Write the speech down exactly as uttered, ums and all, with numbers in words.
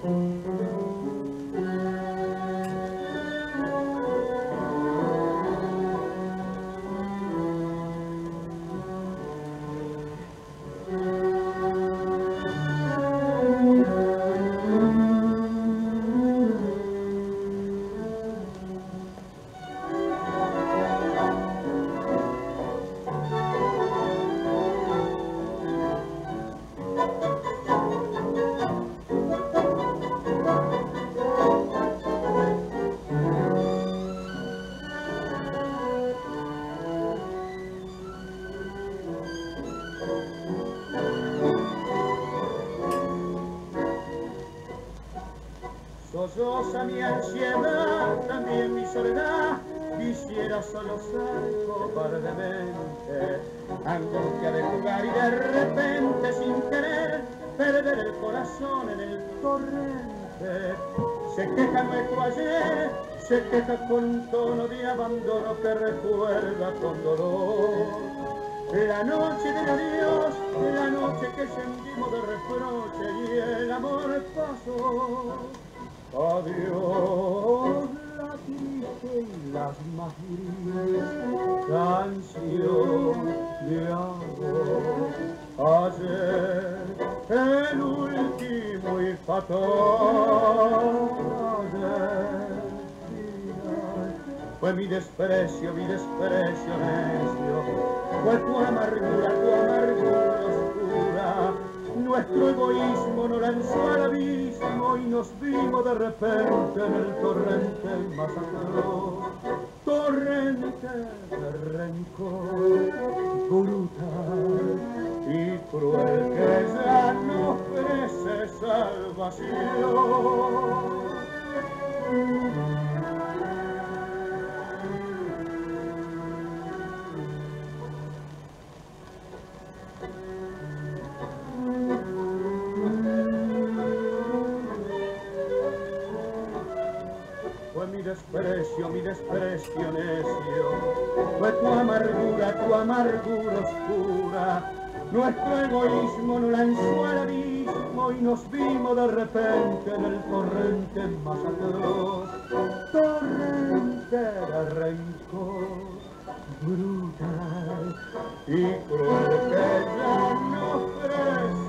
Solloza mi ansiedad, también mi soledad, quisiera solozar cobardemente, angustia de jugar y de repente sin querer perder el corazón en el torrente. Se queja nuestro ayer, se queja con un tono de abandono que recuerda con dolor la noche del adiós, la noche que sentimos de reproche y el amor pasó. Adiós, la triste y las más grises canción de amor. Ayer, el último y fatal ayer, fue mi desprecio, mi desprecio necio, fue tu amargura, tu amargura oscura. Nuestro egoísmo nos lanzó al abismo y nos vimos de repente en el torrente más atroz. Torrente de rencor, brutal y cruel que ya no ofrece salvación. Fue mi desprecio, mi desprecio necio, fue tu amargura, tu amargura oscura. Nuestro egoísmo nos lanzó al abismo y nos vimos de repente en el torrente más atroz. Torrente de rencor, brutal y cruel que ya no ofrece